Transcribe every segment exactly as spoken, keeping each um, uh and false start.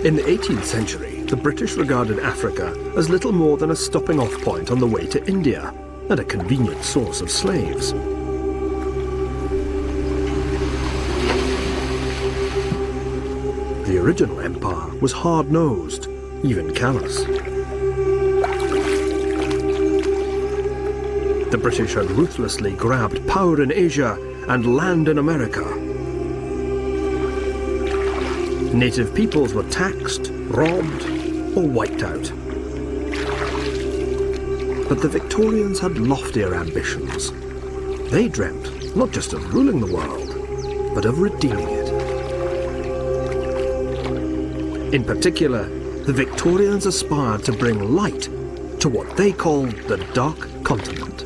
In the eighteenth century, the British regarded Africa as little more than a stopping-off point on the way to India and a convenient source of slaves. The original empire was hard-nosed, even callous. The British had ruthlessly grabbed power in Asia and land in America. Native peoples were taxed, robbed, or wiped out. But the Victorians had loftier ambitions. They dreamt not just of ruling the world, but of redeeming it. In particular, the Victorians aspired to bring light to what they called the Dark Continent.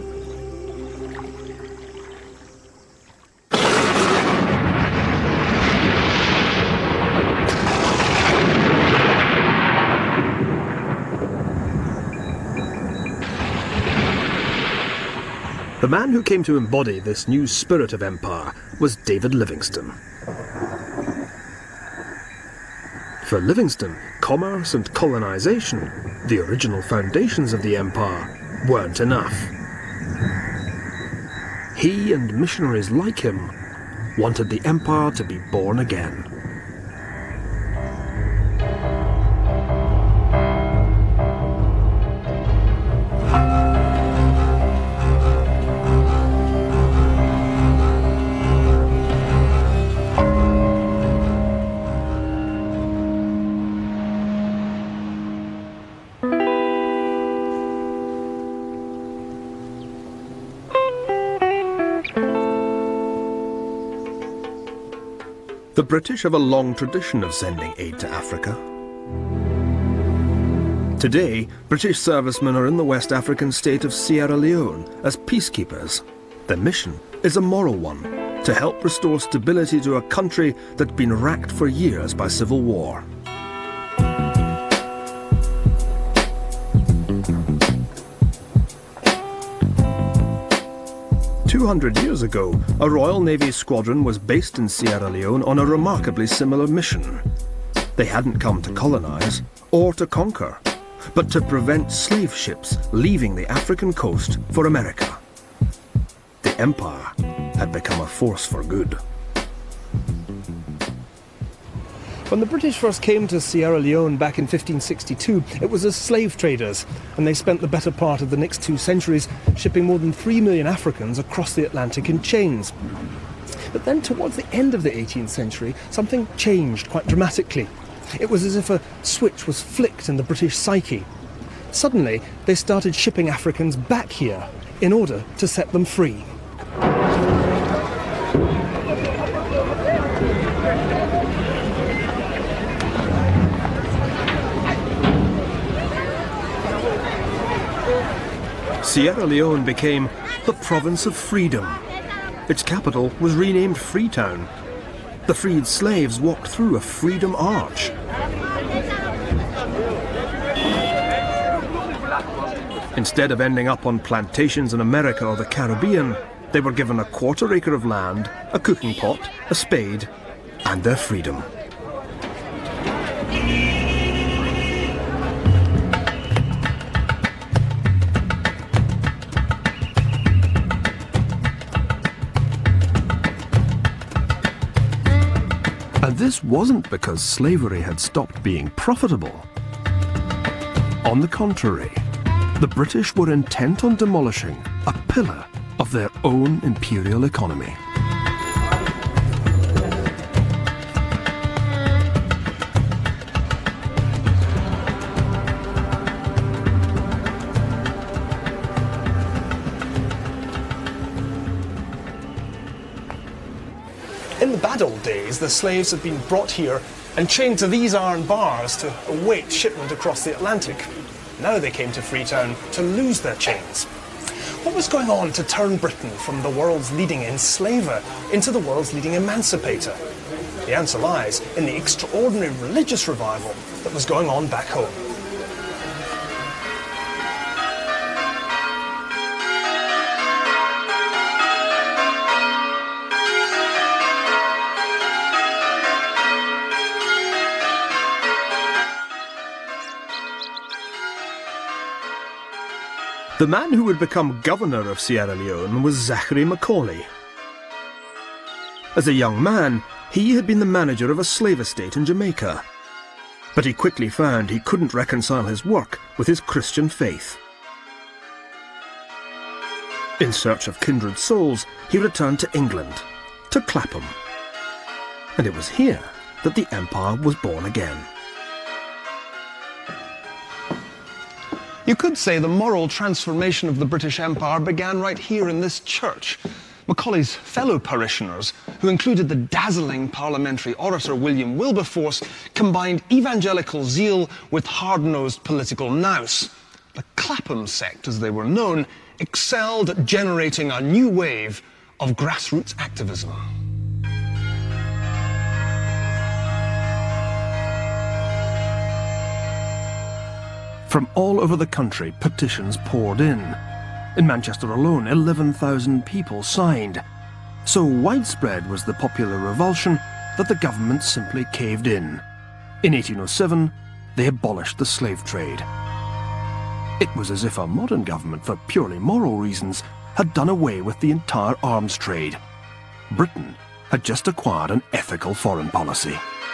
The man who came to embody this new spirit of empire was David Livingstone. For Livingstone, commerce and colonization, the original foundations of the empire, weren't enough. He and missionaries like him wanted the empire to be born again. The British have a long tradition of sending aid to Africa. Today, British servicemen are in the West African state of Sierra Leone as peacekeepers. Their mission is a moral one, to help restore stability to a country that's been racked for years by civil war. Two hundred years ago, a Royal Navy squadron was based in Sierra Leone on a remarkably similar mission. They hadn't come to colonize or to conquer, but to prevent slave ships leaving the African coast for America. The empire had become a force for good. When the British first came to Sierra Leone back in fifteen sixty-two, it was as slave traders, and they spent the better part of the next two centuries shipping more than three million Africans across the Atlantic in chains. But then towards the end of the eighteenth century, something changed quite dramatically. It was as if a switch was flicked in the British psyche. Suddenly, they started shipping Africans back here in order to set them free. Sierra Leone became the province of freedom. Its capital was renamed Freetown. The freed slaves walked through a freedom arch. Instead of ending up on plantations in America or the Caribbean, they were given a quarter acre of land, a cooking pot, a spade, and their freedom. And this wasn't because slavery had stopped being profitable. On the contrary, the British were intent on demolishing a pillar of their own imperial economy. In the bad old days, the slaves had been brought here and chained to these iron bars to await shipment across the Atlantic. Now they came to Freetown to lose their chains. What was going on to turn Britain from the world's leading enslaver into the world's leading emancipator? The answer lies in the extraordinary religious revival that was going on back home. The man who would become governor of Sierra Leone was Zachary Macaulay. As a young man, he had been the manager of a slave estate in Jamaica. But he quickly found he couldn't reconcile his work with his Christian faith. In search of kindred souls, he returned to England, to Clapham. And it was here that the empire was born again. You could say the moral transformation of the British Empire began right here in this church. Macaulay's fellow parishioners, who included the dazzling parliamentary orator William Wilberforce, combined evangelical zeal with hard-nosed political nous. The Clapham sect, as they were known, excelled at generating a new wave of grassroots activism. From all over the country, petitions poured in. In Manchester alone, eleven thousand people signed. So widespread was the popular revulsion that the government simply caved in. In eighteen oh seven, they abolished the slave trade. It was as if a modern government, for purely moral reasons, had done away with the entire arms trade. Britain had just acquired an ethical foreign policy.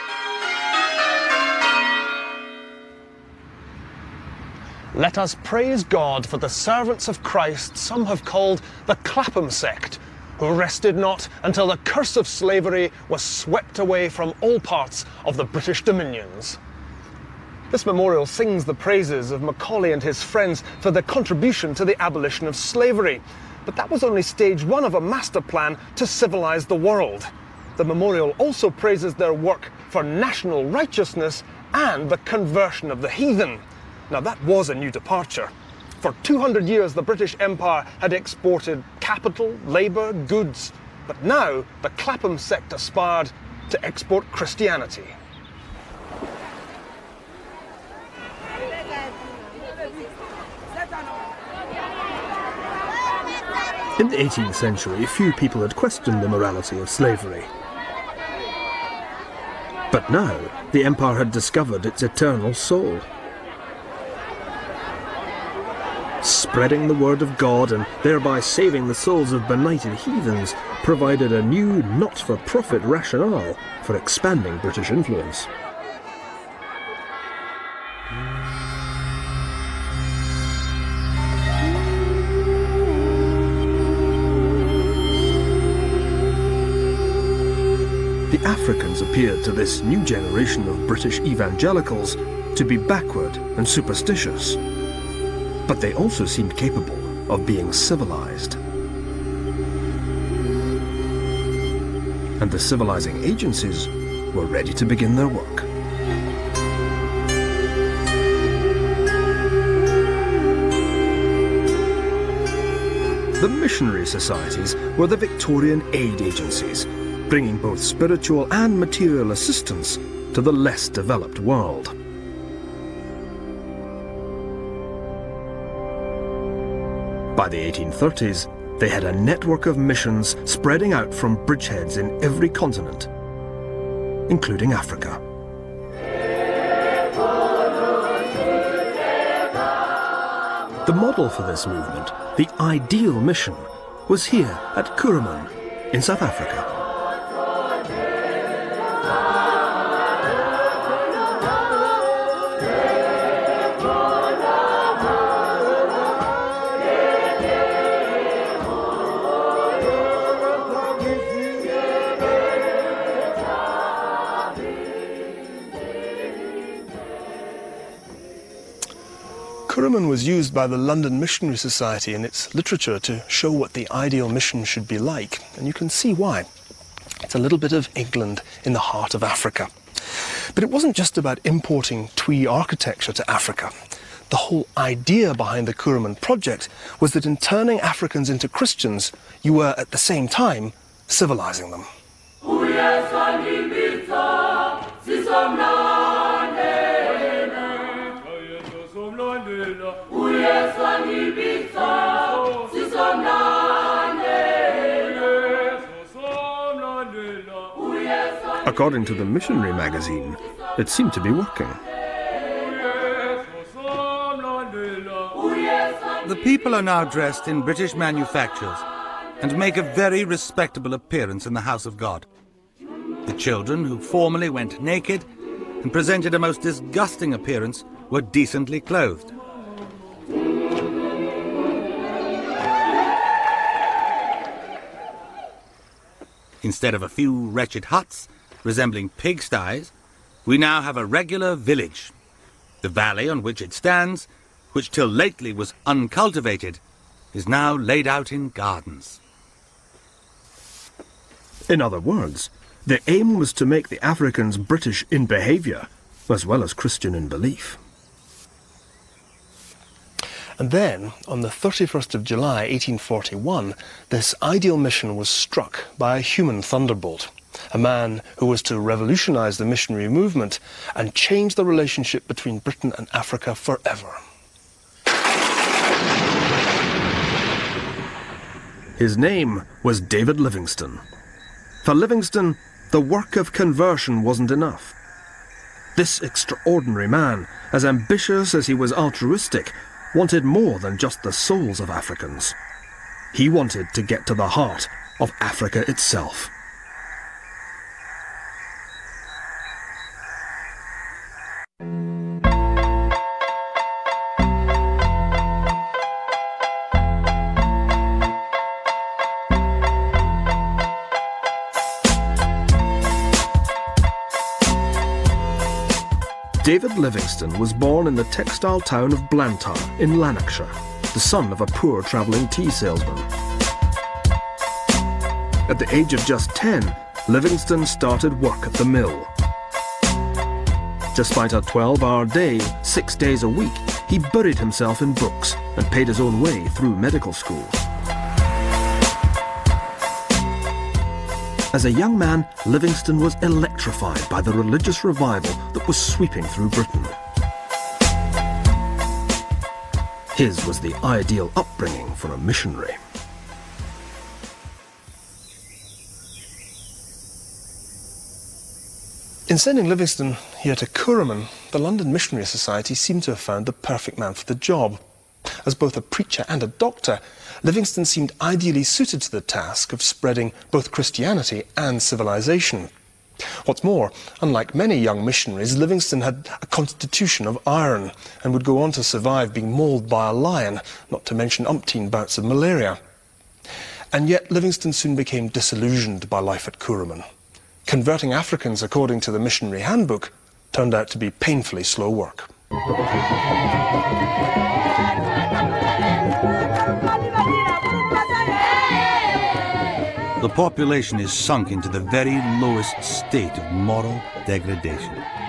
Let us praise God for the servants of Christ some have called the Clapham sect, who rested not until the curse of slavery was swept away from all parts of the British dominions. This memorial sings the praises of Macaulay and his friends for their contribution to the abolition of slavery. But that was only stage one of a master plan to civilize the world. The memorial also praises their work for national righteousness and the conversion of the heathen. Now that was a new departure. For two hundred years the British Empire had exported capital, labour, goods. But now the Clapham sect aspired to export Christianity. In the eighteenth century, few people had questioned the morality of slavery. But now, the empire had discovered its eternal soul. Spreading the word of God and thereby saving the souls of benighted heathens provided a new, not-for-profit rationale for expanding British influence. The Africans appeared to this new generation of British evangelicals to be backward and superstitious. But they also seemed capable of being civilized. And the civilizing agencies were ready to begin their work. The missionary societies were the Victorian aid agencies, bringing both spiritual and material assistance to the less developed world. By the eighteen thirties, they had a network of missions spreading out from bridgeheads in every continent, including Africa. The model for this movement, the ideal mission, was here at Kuruman in South Africa. Kuruman was used by the London Missionary Society in its literature to show what the ideal mission should be like, and you can see why. It's a little bit of England in the heart of Africa. But it wasn't just about importing Twi architecture to Africa. The whole idea behind the Kuruman project was that in turning Africans into Christians, you were at the same time civilizing them. According to the missionary magazine, it seemed to be working. The people are now dressed in British manufactures and make a very respectable appearance in the house of God. The children, who formerly went naked and presented a most disgusting appearance, were decently clothed. Instead of a few wretched huts resembling pigsties, we now have a regular village. The valley on which it stands, which till lately was uncultivated, is now laid out in gardens. In other words, the aim was to make the Africans British in behaviour, as well as Christian in belief. And then, on the thirty-first of July eighteen forty-one, this ideal mission was struck by a human thunderbolt, a man who was to revolutionise the missionary movement and change the relationship between Britain and Africa forever. His name was David Livingstone. For Livingstone, the work of conversion wasn't enough. This extraordinary man, as ambitious as he was altruistic, wanted more than just the souls of Africans. He wanted to get to the heart of Africa itself. David Livingstone was born in the textile town of Blantyre in Lanarkshire, the son of a poor travelling tea salesman. At the age of just ten, Livingstone started work at the mill. Despite a twelve-hour day, six days a week, he buried himself in books and paid his own way through medical school. As a young man, Livingstone was electrified by the religious revival that was sweeping through Britain. His was the ideal upbringing for a missionary. In sending Livingstone here to Kuruman, the London Missionary Society seemed to have found the perfect man for the job. As both a preacher and a doctor, Livingstone seemed ideally suited to the task of spreading both Christianity and civilization. What's more, unlike many young missionaries, Livingstone had a constitution of iron and would go on to survive being mauled by a lion, not to mention umpteen bouts of malaria. And yet Livingstone soon became disillusioned by life at Kuruman. Converting Africans according to the missionary handbook turned out to be painfully slow work. The population is sunk into the very lowest state of moral degradation.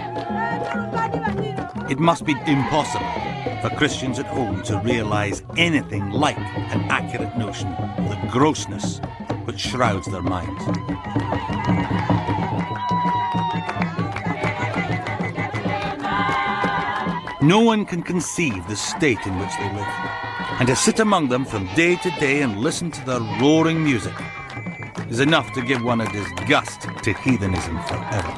It must be impossible for Christians at home to realize anything like an accurate notion of the grossness which shrouds their minds. No one can conceive the state in which they live, and to sit among them from day to day and listen to their roaring music is enough to give one a disgust to heathenism forever.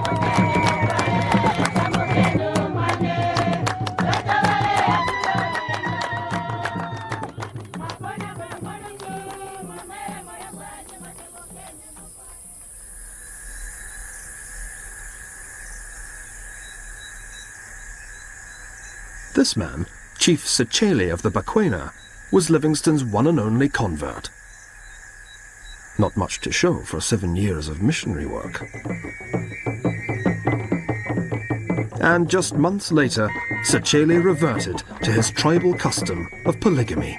This man, Chief Sechele of the Bakwena, was Livingstone's one and only convert. Not much to show for seven years of missionary work. And just months later, Sechele reverted to his tribal custom of polygamy.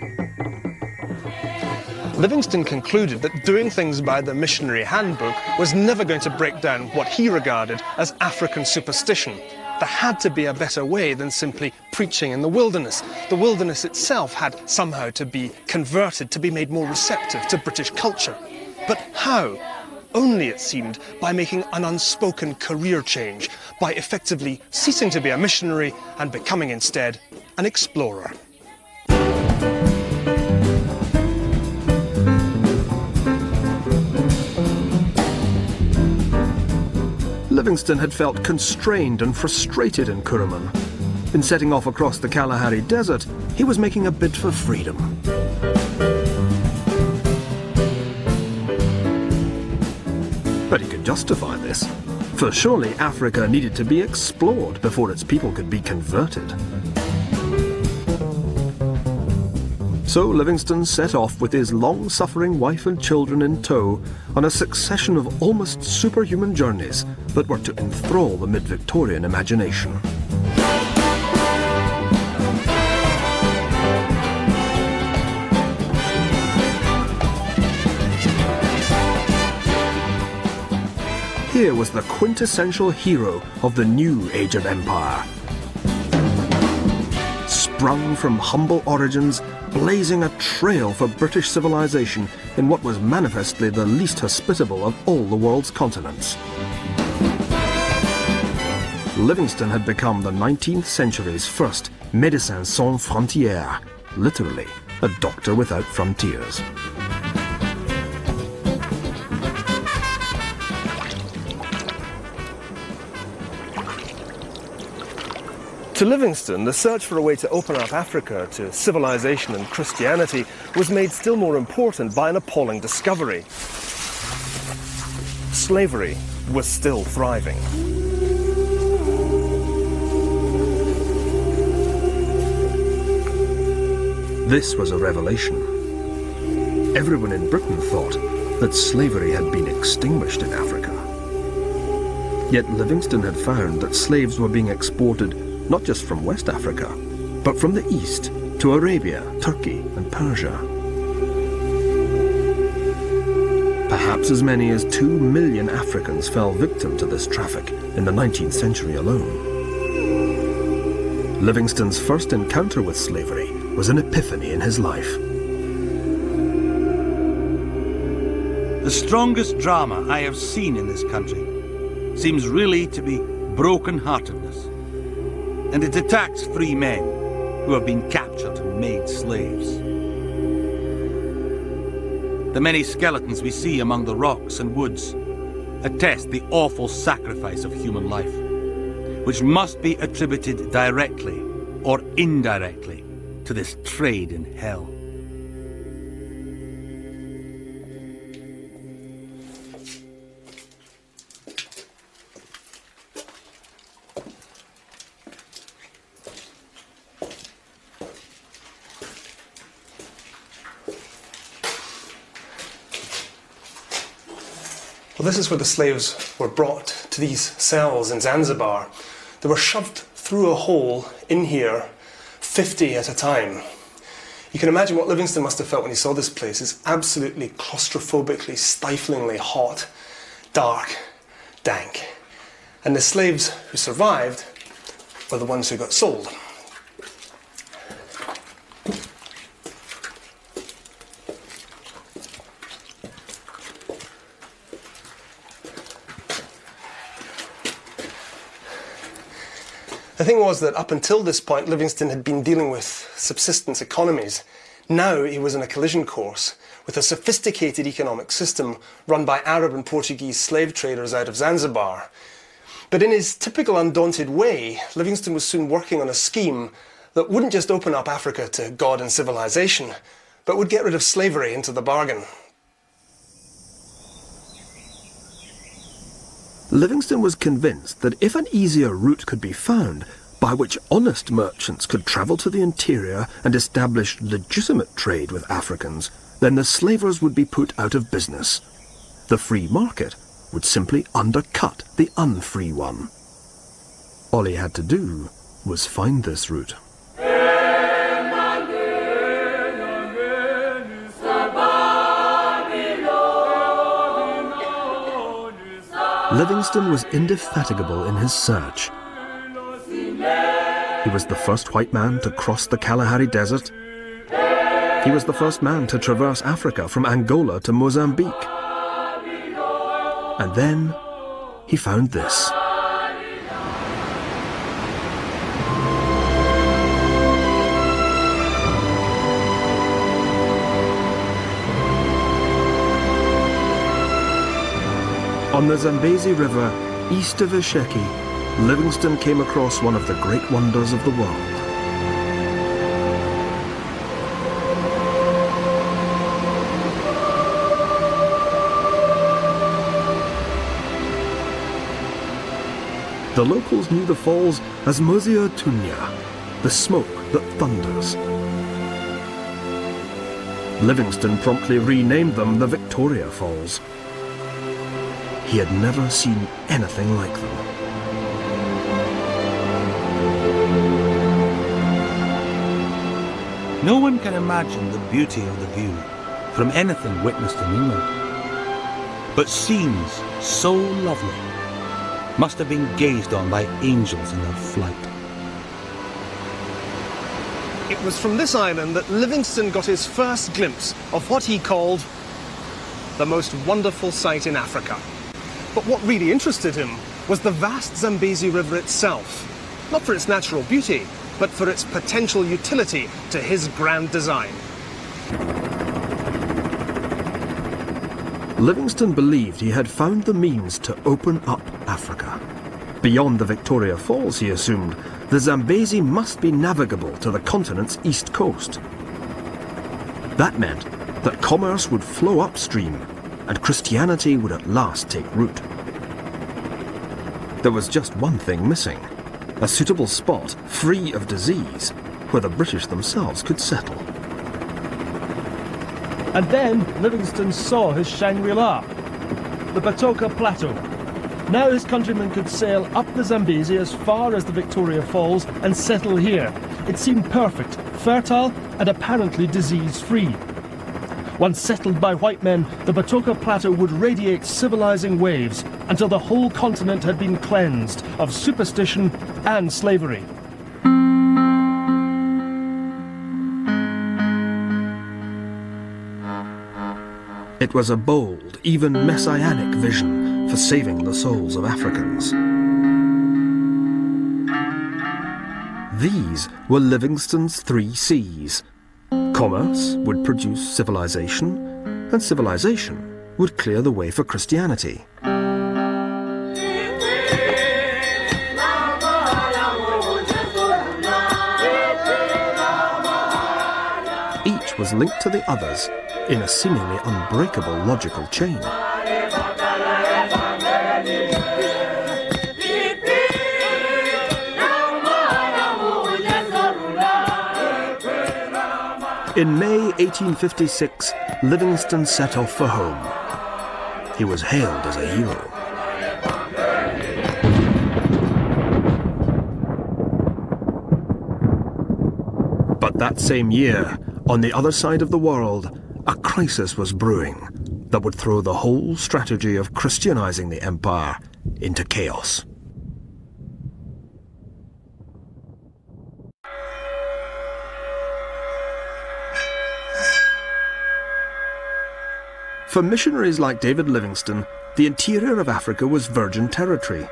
Livingstone concluded that doing things by the missionary handbook was never going to break down what he regarded as African superstition. There had to be a better way than simply preaching in the wilderness. The wilderness itself had somehow to be converted, to be made more receptive to British culture. But how? Only, it seemed, by making an unspoken career change, by effectively ceasing to be a missionary and becoming instead an explorer. Livingstone had felt constrained and frustrated in Kuruman. In setting off across the Kalahari Desert, he was making a bid for freedom. But he could justify this, for surely Africa needed to be explored before its people could be converted. So Livingstone set off with his long-suffering wife and children in tow on a succession of almost superhuman journeys that were to enthrall the mid-Victorian imagination. Here was the quintessential hero of the new age of empire. Sprung from humble origins, blazing a trail for British civilization in what was manifestly the least hospitable of all the world's continents. Livingstone had become the nineteenth century's first médecin sans frontières, literally a doctor without frontiers. To Livingstone, the search for a way to open up Africa to civilization and Christianity was made still more important by an appalling discovery. Slavery was still thriving. This was a revelation. Everyone in Britain thought that slavery had been extinguished in Africa. Yet Livingstone had found that slaves were being exported not just from West Africa, but from the east to Arabia, Turkey, and Persia. Perhaps as many as two million Africans fell victim to this traffic in the nineteenth century alone. Livingstone's first encounter with slavery was an epiphany in his life. The strongest drama I have seen in this country seems really to be broken-heartedness. And it attacks free men who have been captured and made slaves. The many skeletons we see among the rocks and woods attest the awful sacrifice of human life, which must be attributed directly or indirectly to this trade in hell. Well, this is where the slaves were brought to these cells in Zanzibar. They were shoved through a hole in here, fifty at a time. You can imagine what Livingstone must have felt when he saw this place. It's absolutely claustrophobically, stiflingly hot, dark, dank. And the slaves who survived were the ones who got sold. The thing was that up until this point, Livingstone had been dealing with subsistence economies. Now he was in a collision course with a sophisticated economic system run by Arab and Portuguese slave traders out of Zanzibar. But in his typical undaunted way, Livingstone was soon working on a scheme that wouldn't just open up Africa to God and civilization, but would get rid of slavery into the bargain. Livingstone was convinced that if an easier route could be found by which honest merchants could travel to the interior and establish legitimate trade with Africans, then the slavers would be put out of business. The free market would simply undercut the unfree one. All he had to do was find this route. Livingstone was indefatigable in his search. He was the first white man to cross the Kalahari Desert. He was the first man to traverse Africa from Angola to Mozambique. And then he found this. On the Zambezi River, east of Isheki, Livingstone came across one of the great wonders of the world. The locals knew the falls as Mozia Tunya, the smoke that thunders. Livingstone promptly renamed them the Victoria Falls. He had never seen anything like them. No one can imagine the beauty of the view from anything witnessed in England. But scenes so lovely must have been gazed on by angels in their flight. It was from this island that Livingstone got his first glimpse of what he called the most wonderful sight in Africa. But what really interested him was the vast Zambezi River itself, not for its natural beauty, but for its potential utility to his grand design. Livingstone believed he had found the means to open up Africa. Beyond the Victoria Falls, he assumed, the Zambezi must be navigable to the continent's east coast. That meant that commerce would flow upstream and Christianity would at last take root. There was just one thing missing: a suitable spot free of disease where the British themselves could settle. And then Livingstone saw his Shangri-La, the Batoka Plateau. Now his countrymen could sail up the Zambezi as far as the Victoria Falls and settle here. It seemed perfect, fertile and apparently disease-free. Once settled by white men, the Batoka Plateau would radiate civilizing waves until the whole continent had been cleansed of superstition and slavery. It was a bold, even messianic vision for saving the souls of Africans. These were Livingstone's three C's. Commerce would produce civilization, and civilization would clear the way for Christianity. Each was linked to the others in a seemingly unbreakable logical chain. In May eighteen fifty-six, Livingstone set off for home. He was hailed as a hero. But that same year, on the other side of the world, a crisis was brewing that would throw the whole strategy of Christianizing the empire into chaos. For missionaries like David Livingstone, the interior of Africa was virgin territory.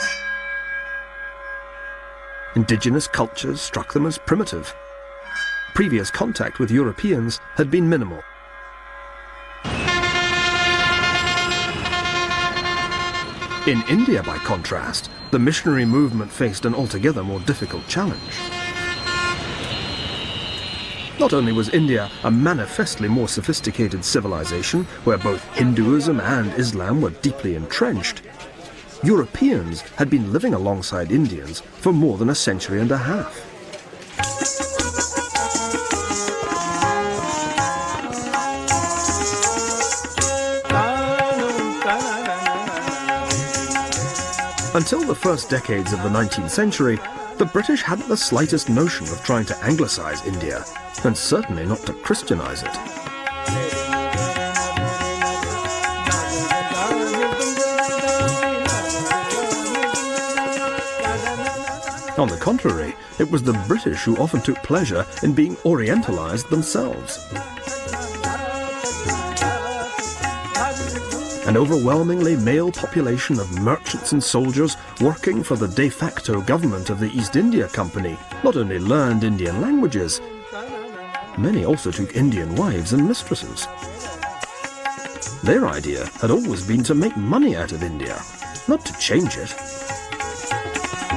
Indigenous cultures struck them as primitive. Previous contact with Europeans had been minimal. In India, by contrast, the missionary movement faced an altogether more difficult challenge. Not only was India a manifestly more sophisticated civilization, where both Hinduism and Islam were deeply entrenched, Europeans had been living alongside Indians for more than a century and a half. Until the first decades of the nineteenth century, the British hadn't the slightest notion of trying to Anglicize India, and certainly not to Christianize it. On the contrary, it was the British who often took pleasure in being Orientalized themselves. An overwhelmingly male population of merchants and soldiers working for the de facto government of the East India Company not only learned Indian languages, many also took Indian wives and mistresses. Their idea had always been to make money out of India, not to change it.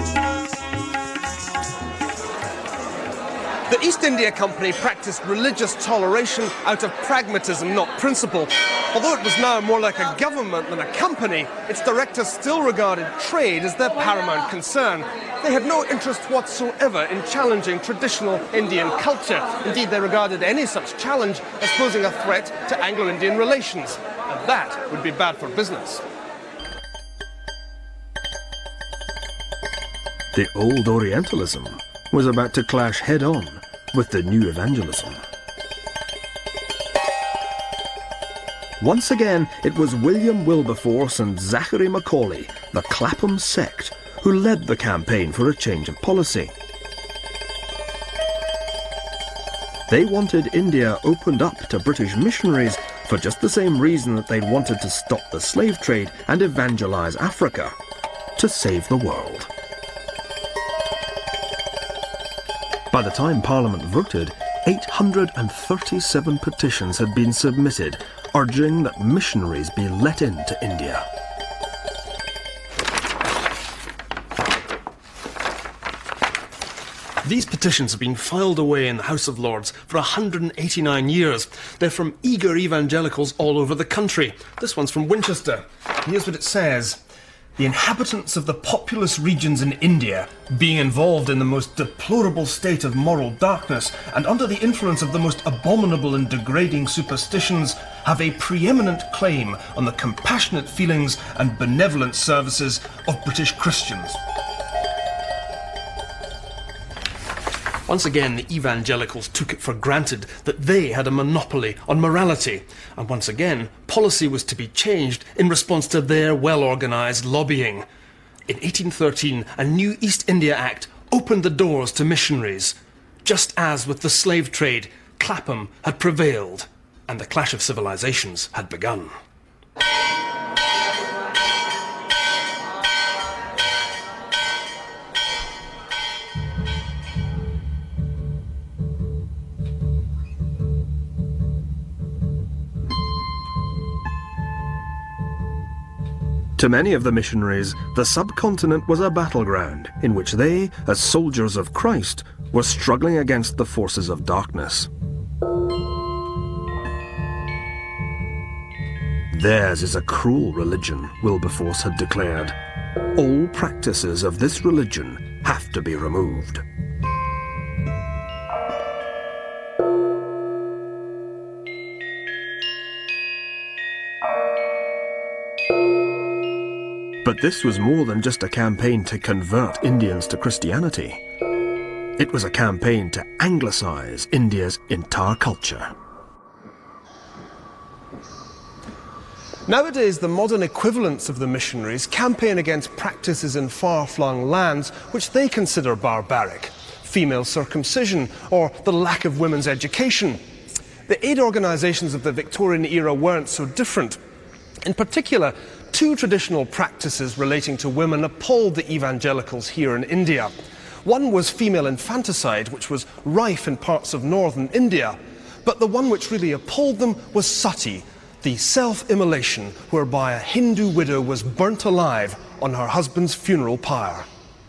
The East India Company practiced religious toleration out of pragmatism, not principle. Although it was now more like a government than a company, its directors still regarded trade as their paramount concern. They had no interest whatsoever in challenging traditional Indian culture. Indeed, they regarded any such challenge as posing a threat to Anglo-Indian relations. And that would be bad for business. The old Orientalism was about to clash head-on with the new evangelism. Once again, it was William Wilberforce and Zachary Macaulay, the Clapham sect, who led the campaign for a change of policy. They wanted India opened up to British missionaries for just the same reason that they'd wanted to stop the slave trade and evangelize Africa, to save the world. By the time Parliament voted, eight hundred thirty-seven petitions had been submitted urging that missionaries be let into India. These petitions have been filed away in the House of Lords for one hundred eighty-nine years. They're from eager evangelicals all over the country. This one's from Winchester. Here's what it says. The inhabitants of the populous regions in India, being involved in the most deplorable state of moral darkness and under the influence of the most abominable and degrading superstitions, have a preeminent claim on the compassionate feelings and benevolent services of British Christians. Once again, the evangelicals took it for granted that they had a monopoly on morality, and once again, policy was to be changed in response to their well-organised lobbying. In eighteen thirteen, a new East India Act opened the doors to missionaries. Just as with the slave trade, Clapham had prevailed, and the clash of civilizations had begun. To many of the missionaries, the subcontinent was a battleground in which they, as soldiers of Christ, were struggling against the forces of darkness. Theirs is a cruel religion, Wilberforce had declared. All practices of this religion have to be removed. But this was more than just a campaign to convert Indians to Christianity. It was a campaign to anglicize India's entire culture. Nowadays, the modern equivalents of the missionaries campaign against practices in far-flung lands which they consider barbaric. Female circumcision or the lack of women's education. The aid organisations of the Victorian era weren't so different. In particular, two traditional practices relating to women appalled the evangelicals here in India. One was female infanticide, which was rife in parts of northern India. But the one which really appalled them was sati, the self-immolation whereby a Hindu widow was burnt alive on her husband's funeral pyre.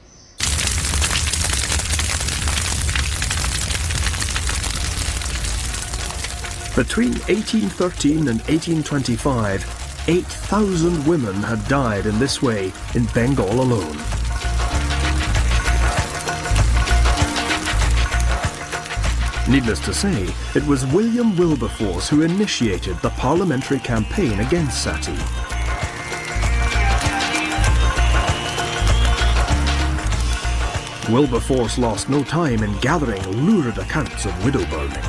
Between eighteen thirteen and eighteen twenty-five, eight thousand women had died in this way in Bengal alone. Needless to say, it was William Wilberforce who initiated the parliamentary campaign against sati. Wilberforce lost no time in gathering lurid accounts of widow burning.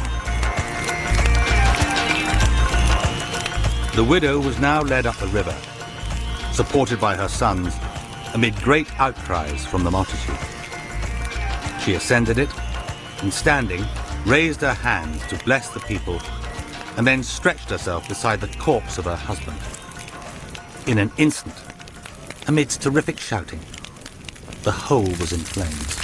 The widow was now led up the river, supported by her sons, amid great outcries from the multitude. She ascended it, and standing, raised her hands to bless the people, and then stretched herself beside the corpse of her husband. In an instant, amidst terrific shouting, the whole was in flames.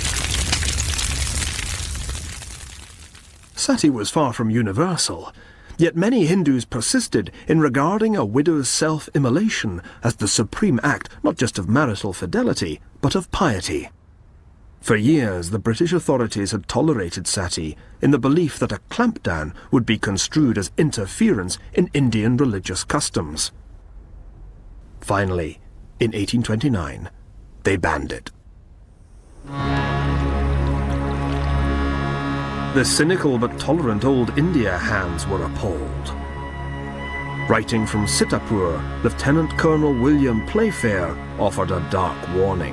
Sati was far from universal, Yet many Hindus persisted in regarding a widow's self-immolation as the supreme act not just of marital fidelity, but of piety. For years, the British authorities had tolerated sati in the belief that a clampdown would be construed as interference in Indian religious customs. Finally, in eighteen twenty-nine, they banned it. The cynical but tolerant old India hands were appalled. Writing from Sitapur, Lieutenant Colonel William Playfair offered a dark warning.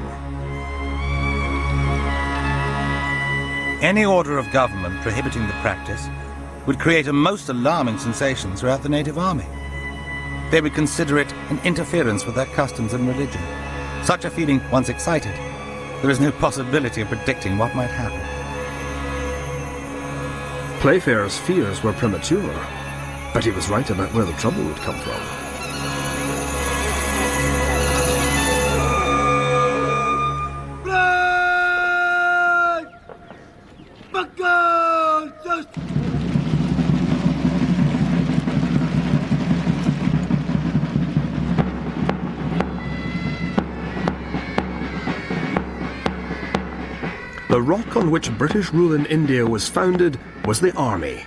Any order of government prohibiting the practice would create a most alarming sensation throughout the native army. They would consider it an interference with their customs and religion. Such a feeling once excited, there is no possibility of predicting what might happen. Playfair's fears were premature, but he was right about where the trouble would come from. The rock on which British rule in India was founded was the army.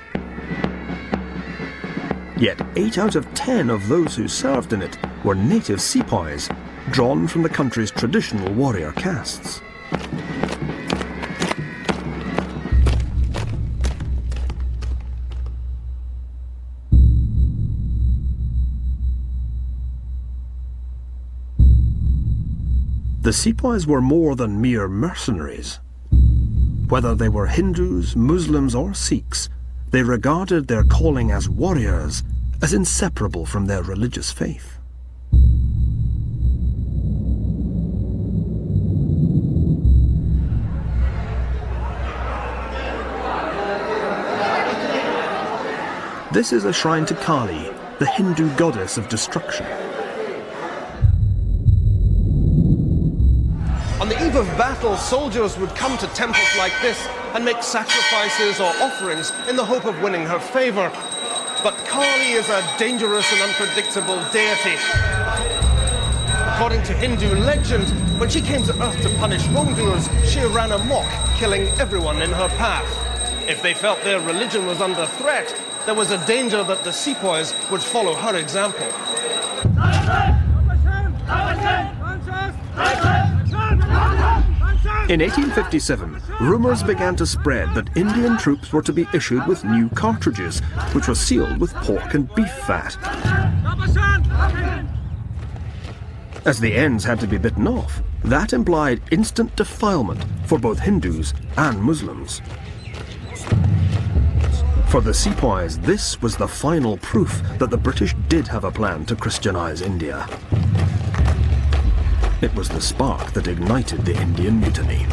Yet eight out of ten of those who served in it were native sepoys, drawn from the country's traditional warrior castes. The sepoys were more than mere mercenaries. Whether they were Hindus, Muslims or Sikhs, they regarded their calling as warriors as inseparable from their religious faith. This is a shrine to Kali, the Hindu goddess of destruction. On the eve of battle, soldiers would come to temples like this and make sacrifices or offerings in the hope of winning her favor. But Kali is a dangerous and unpredictable deity. According to Hindu legend, when she came to Earth to punish wrongdoers, she ran amok, killing everyone in her path. If they felt their religion was under threat, there was a danger that the sepoys would follow her example. In eighteen fifty-seven, rumours began to spread that Indian troops were to be issued with new cartridges, which were sealed with pork and beef fat. As the ends had to be bitten off, that implied instant defilement for both Hindus and Muslims. For the sepoys, this was the final proof that the British did have a plan to Christianize India. It was the spark that ignited the Indian Mutiny.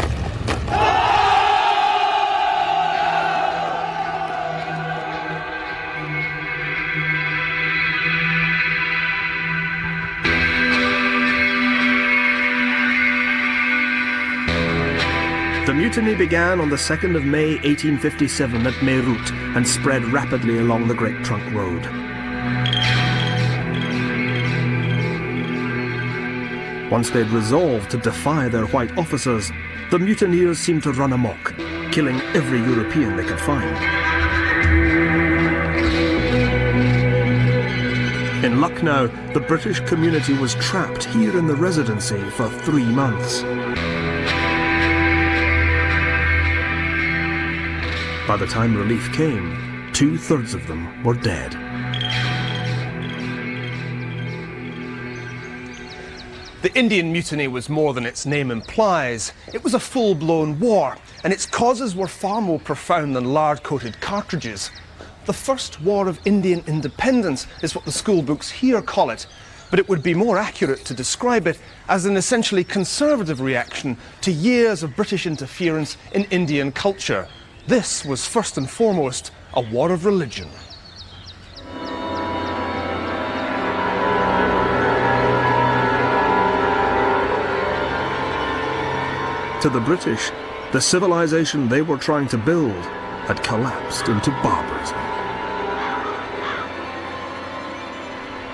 The mutiny began on the second of May eighteen fifty-seven at Meerut and spread rapidly along the Great Trunk Road. Once they'd resolved to defy their white officers, the mutineers seemed to run amok, killing every European they could find. In Lucknow, the British community was trapped here in the Residency for three months. By the time relief came, two-thirds of them were dead. The Indian Mutiny was more than its name implies. It was a full-blown war, and its causes were far more profound than lard-coated cartridges. The First War of Indian Independence is what the school books here call it, but it would be more accurate to describe it as an essentially conservative reaction to years of British interference in Indian culture. This was first and foremost a war of religion. To the British, the civilization they were trying to build had collapsed into barbarism.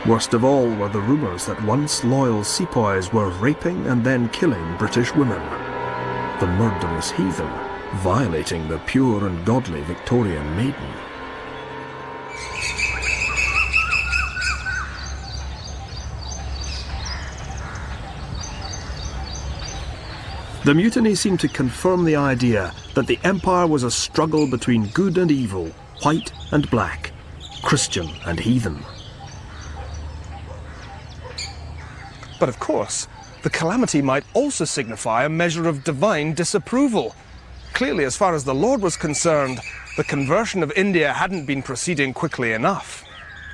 Worst of all were the rumours that once loyal sepoys were raping and then killing British women. The murderous heathen violating the pure and godly Victorian maiden. The mutiny seemed to confirm the idea that the empire was a struggle between good and evil, white and black, Christian and heathen. But of course, the calamity might also signify a measure of divine disapproval. Clearly, as far as the Lord was concerned, the conversion of India hadn't been proceeding quickly enough.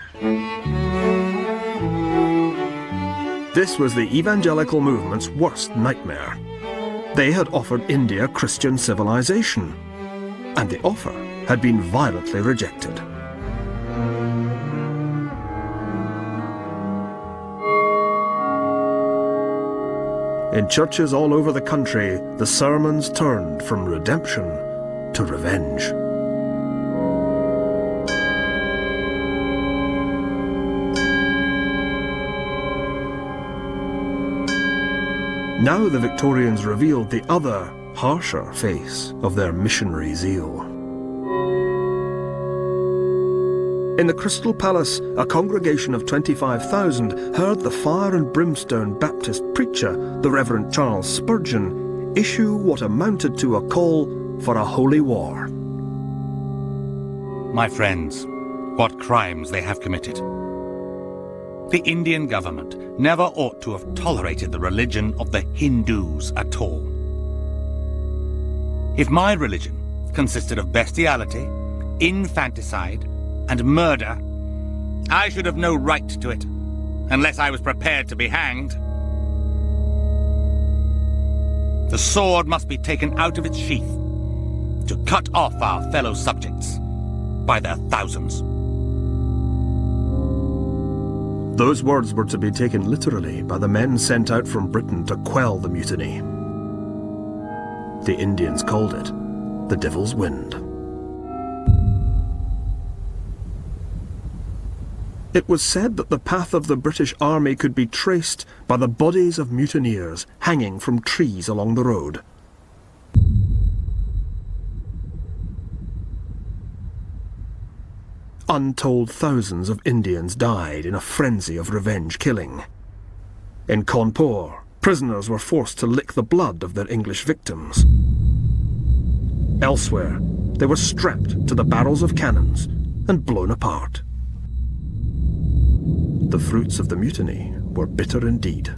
This was the evangelical movement's worst nightmare. They had offered India Christian civilization, and the offer had been violently rejected. In churches all over the country, the sermons turned from redemption to revenge. Now the Victorians revealed the other, harsher face of their missionary zeal. In the Crystal Palace, a congregation of twenty-five thousand heard the fire and brimstone Baptist preacher, the Reverend Charles Spurgeon, issue what amounted to a call for a holy war. My friends, what crimes they have committed. The Indian government never ought to have tolerated the religion of the Hindus at all. If my religion consisted of bestiality, infanticide, and murder, I should have no right to it, unless I was prepared to be hanged. The sword must be taken out of its sheath to cut off our fellow subjects by their thousands. Those words were to be taken literally by the men sent out from Britain to quell the mutiny. The Indians called it the Devil's Wind. It was said that the path of the British army could be traced by the bodies of mutineers hanging from trees along the road. Untold thousands of Indians died in a frenzy of revenge killing. In Cawnpore, prisoners were forced to lick the blood of their English victims. Elsewhere, they were strapped to the barrels of cannons and blown apart. The fruits of the mutiny were bitter indeed.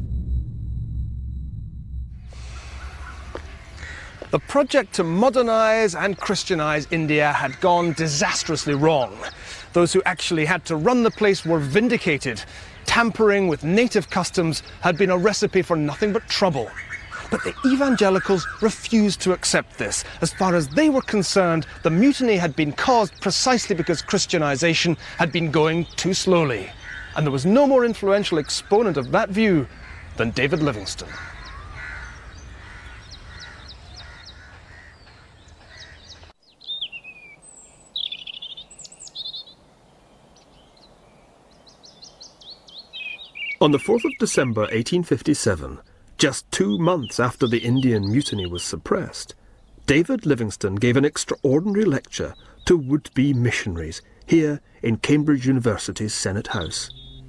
The project to modernize and Christianize India had gone disastrously wrong. Those who actually had to run the place were vindicated. Tampering with native customs had been a recipe for nothing but trouble. But the evangelicals refused to accept this. As far as they were concerned, the mutiny had been caused precisely because Christianization had been going too slowly. And there was no more influential exponent of that view than David Livingstone. On the fourth of December eighteen fifty-seven, just two months after the Indian mutiny was suppressed, David Livingstone gave an extraordinary lecture to would-be missionaries here in Cambridge University's Senate House.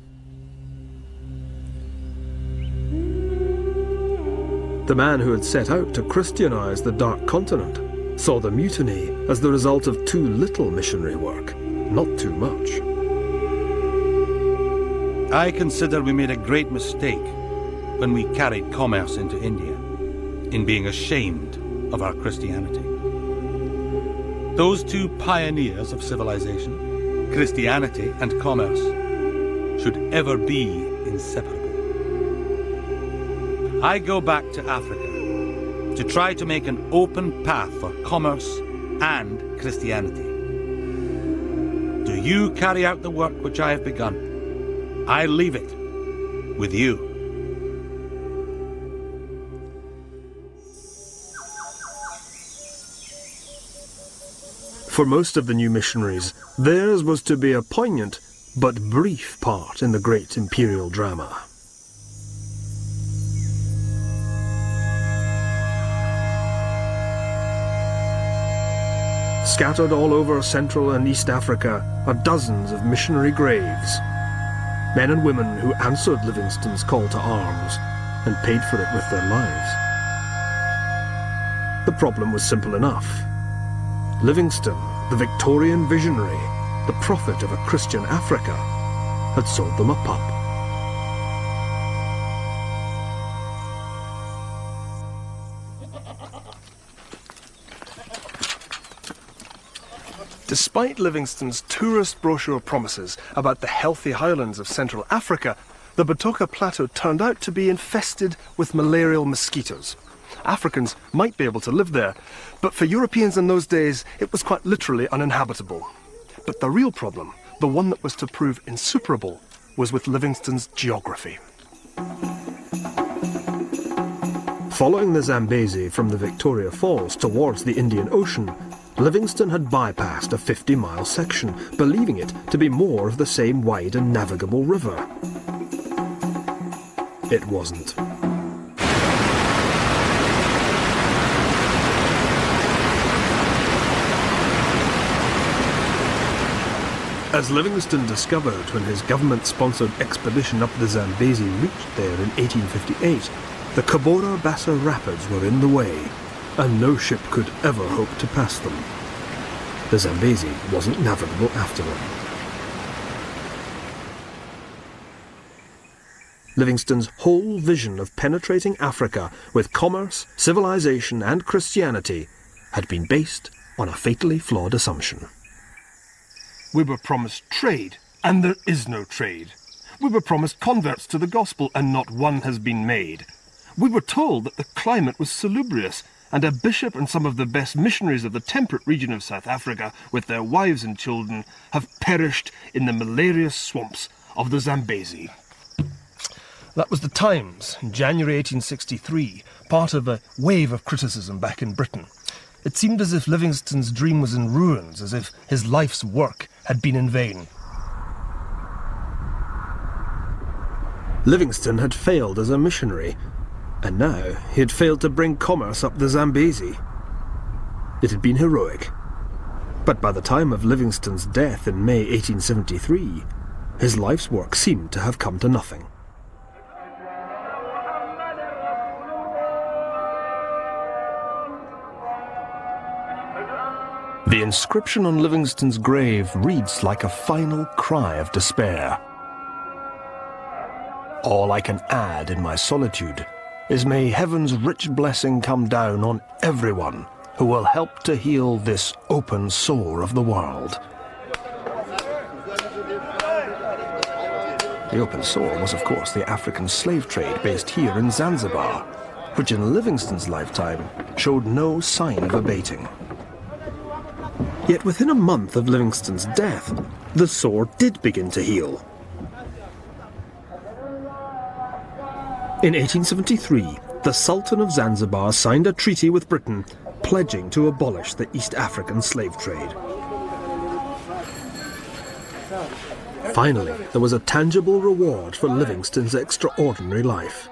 The man who had set out to Christianize the Dark Continent saw the mutiny as the result of too little missionary work, not too much. I consider we made a great mistake when we carried commerce into India, in being ashamed of our Christianity. Those two pioneers of civilization, Christianity and commerce, should ever be inseparable. I go back to Africa to try to make an open path for commerce and Christianity. Do you carry out the work which I have begun? I leave it with you. For most of the new missionaries, theirs was to be a poignant but brief part in the great imperial drama. Scattered all over Central and East Africa are dozens of missionary graves. Men and women who answered Livingstone's call to arms and paid for it with their lives. The problem was simple enough. Livingstone, the Victorian visionary, the prophet of a Christian Africa, had sold them a pup. Despite Livingstone's tourist brochure promises about the healthy highlands of Central Africa, the Batoka Plateau turned out to be infested with malarial mosquitoes. Africans might be able to live there, but for Europeans in those days, it was quite literally uninhabitable. But the real problem, the one that was to prove insuperable, was with Livingstone's geography. Following the Zambezi from the Victoria Falls towards the Indian Ocean, Livingstone had bypassed a fifty mile section, believing it to be more of the same wide and navigable river. It wasn't. As Livingstone discovered when his government-sponsored expedition up the Zambezi reached there in eighteen fifty-eight, the Kabora Bassa Rapids were in the way, and no ship could ever hope to pass them. The Zambezi wasn't navigable after all. Livingstone's whole vision of penetrating Africa with commerce, civilization and Christianity had been based on a fatally flawed assumption. We were promised trade, and there is no trade. We were promised converts to the gospel, and not one has been made. We were told that the climate was salubrious, and a bishop and some of the best missionaries of the temperate region of South Africa, with their wives and children, have perished in the malarious swamps of the Zambezi. That was the Times, in January eighteen sixty-three, part of a wave of criticism back in Britain. It seemed as if Livingstone's dream was in ruins, as if his life's work had been in vain. Livingstone had failed as a missionary, and now he had failed to bring commerce up the Zambezi. It had been heroic, but by the time of Livingstone's death in May eighteen seventy-three, his life's work seemed to have come to nothing. The inscription on Livingstone's grave reads like a final cry of despair. All I can add in my solitude is may heaven's rich blessing come down on everyone who will help to heal this open sore of the world. The open sore was, of course, the African slave trade based here in Zanzibar, which in Livingstone's lifetime showed no sign of abating. Yet within a month of Livingstone's death, the sore did begin to heal. In eighteen seventy-three, the Sultan of Zanzibar signed a treaty with Britain, pledging to abolish the East African slave trade. Finally, there was a tangible reward for Livingstone's extraordinary life.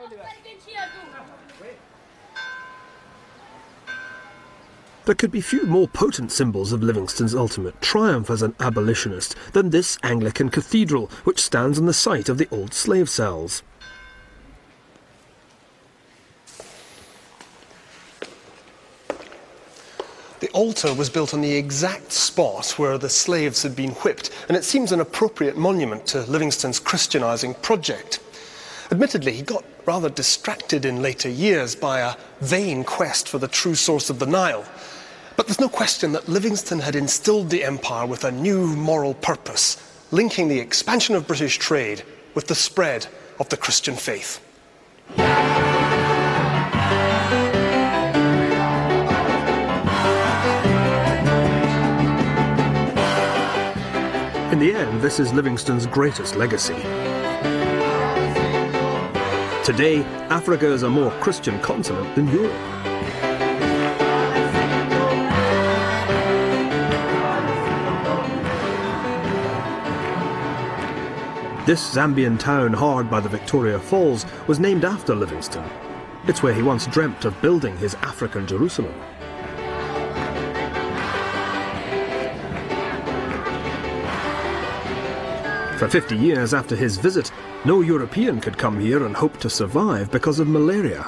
There could be few more potent symbols of Livingstone's ultimate triumph as an abolitionist than this Anglican cathedral, which stands on the site of the old slave cells. The altar was built on the exact spot where the slaves had been whipped, and it seems an appropriate monument to Livingstone's Christianizing project. Admittedly, he got rather distracted in later years by a vain quest for the true source of the Nile. But there's no question that Livingstone had instilled the empire with a new moral purpose, linking the expansion of British trade with the spread of the Christian faith. In the end, this is Livingstone's greatest legacy. Today, Africa is a more Christian continent than Europe. This Zambian town hard by the Victoria Falls was named after Livingstone. It's where he once dreamt of building his African Jerusalem. For fifty years after his visit, no European could come here and hope to survive because of malaria.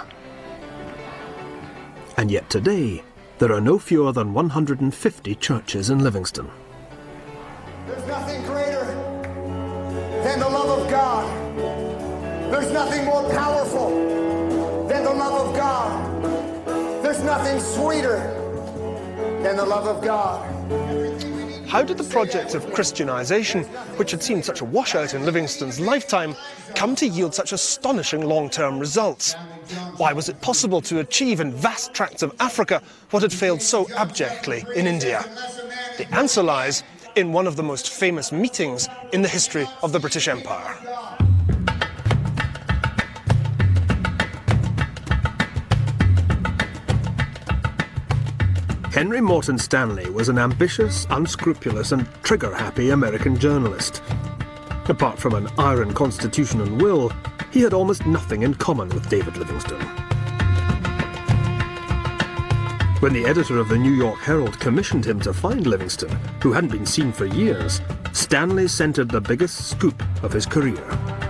And yet today, there are no fewer than one hundred fifty churches in Livingstone. There's nothing greater than the love of God. There's nothing more powerful than the love of God. There's nothing sweeter than the love of God. How did the project of Christianization, which had seen such a washout in Livingstone's lifetime, come to yield such astonishing long-term results? Why was it possible to achieve in vast tracts of Africa what had failed so abjectly in India? The answer lies in one of the most famous meetings in the history of the British Empire. Henry Morton Stanley was an ambitious, unscrupulous and trigger-happy American journalist. Apart from an iron constitution and will, he had almost nothing in common with David Livingstone. When the editor of the New York Herald commissioned him to find Livingstone, who hadn't been seen for years, Stanley centered the biggest scoop of his career.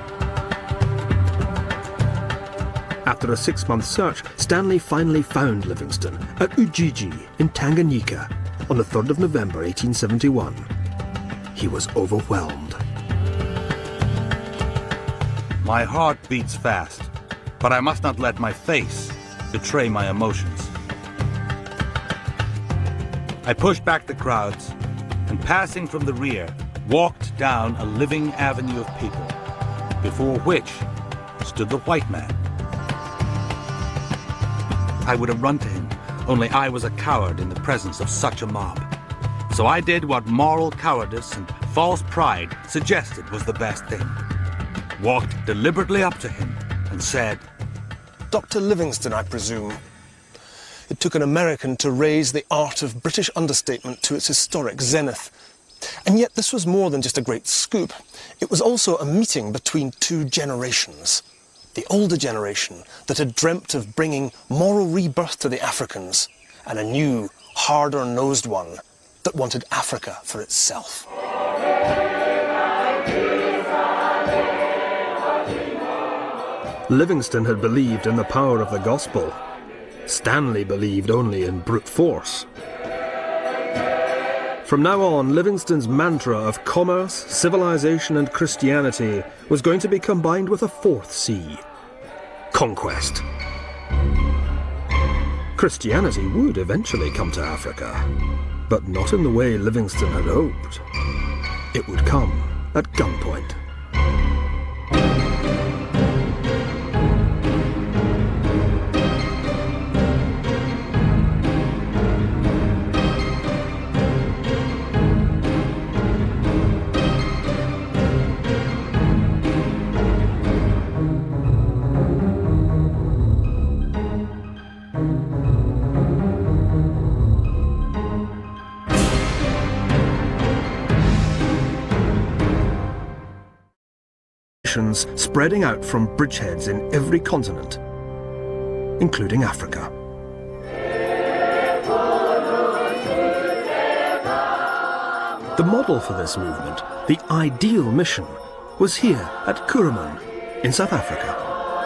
After a six-month search, Stanley finally found Livingstone at Ujiji in Tanganyika on the third of November eighteen seventy-one. He was overwhelmed. My heart beats fast, but I must not let my face betray my emotions. I pushed back the crowds and, passing from the rear, walked down a living avenue of people, before which stood the white man. I would have run to him, only I was a coward in the presence of such a mob. So I did what moral cowardice and false pride suggested was the best thing. Walked deliberately up to him and said, Doctor Livingstone, I presume. It took an American to raise the art of British understatement to its historic zenith. And yet this was more than just a great scoop. It was also a meeting between two generations. The older generation that had dreamt of bringing moral rebirth to the Africans, and a new, harder-nosed one that wanted Africa for itself. Livingstone had believed in the power of the gospel. Stanley believed only in brute force. From now on, Livingstone's mantra of commerce, civilization and Christianity was going to be combined with a fourth C: conquest. Christianity would eventually come to Africa, but not in the way Livingstone had hoped. It would come at gunpoint. Spreading out from bridgeheads in every continent, including Africa. The model for this movement, the ideal mission, was here at Kuruman in South Africa.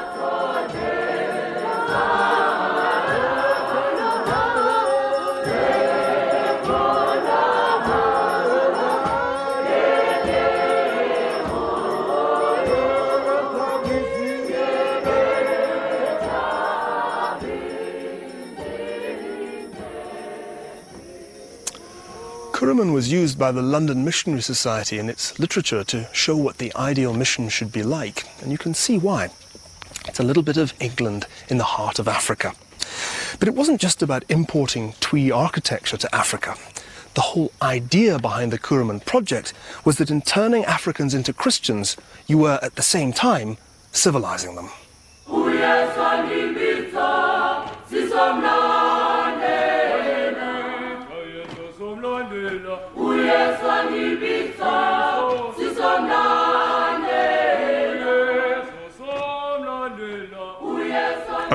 Kuruman was used by the London Missionary Society in its literature to show what the ideal mission should be like, and you can see why. It's a little bit of England in the heart of Africa. But it wasn't just about importing Twi architecture to Africa. The whole idea behind the Kuruman project was that in turning Africans into Christians, you were at the same time civilizing them. Uyesangibitha sisomnane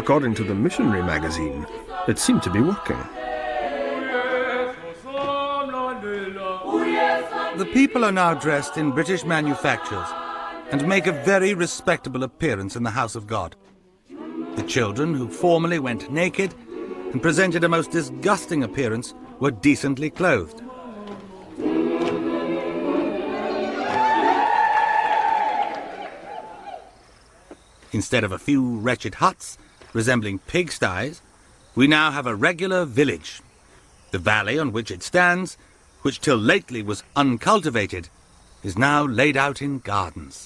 According to the missionary magazine, it seemed to be working. The people are now dressed in British manufactures and make a very respectable appearance in the house of God. The children, who formerly went naked and presented a most disgusting appearance, were decently clothed. Instead of a few wretched huts resembling pigsties, we now have a regular village. The valley on which it stands, which till lately was uncultivated, is now laid out in gardens.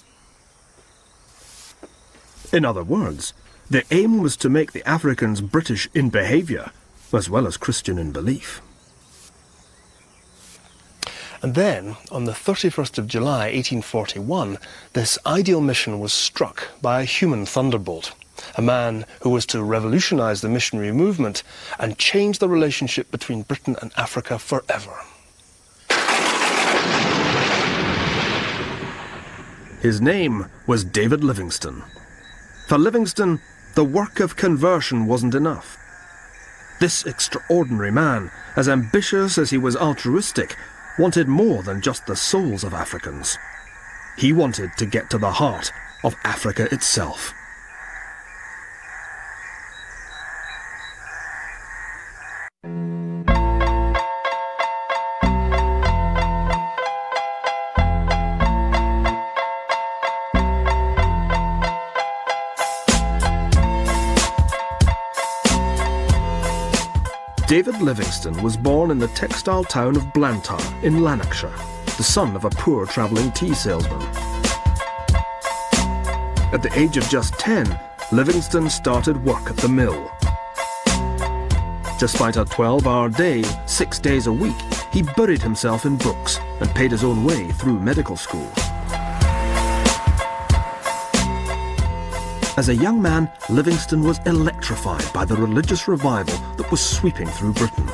In other words, the aim was to make the Africans British in behaviour, as well as Christian in belief. And then, on the thirty-first of July eighteen forty-one, this ideal mission was struck by a human thunderbolt, a man who was to revolutionise the missionary movement and change the relationship between Britain and Africa forever. His name was David Livingstone. For Livingstone, the work of conversion wasn't enough. This extraordinary man, as ambitious as he was altruistic, wanted more than just the souls of Africans. He wanted to get to the heart of Africa itself. David Livingstone was born in the textile town of Blantyre in Lanarkshire, the son of a poor travelling tea salesman. At the age of just ten, Livingstone started work at the mill. Despite a twelve-hour day, six days a week, he buried himself in books and paid his own way through medical school. As a young man, Livingstone was electrified by the religious revival that was sweeping through Britain.